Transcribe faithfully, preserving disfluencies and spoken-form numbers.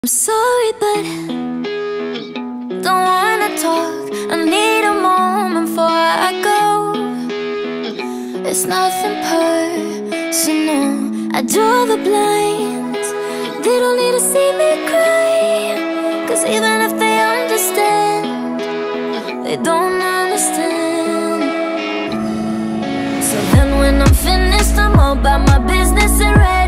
I'm sorry, but don't wanna talk. I need a moment before I go. It's nothing personal. I draw the blinds. They don't need to see me cry, 'cause even if they understand, they don't understand. So then when I'm finished, I'm all about my business and rest.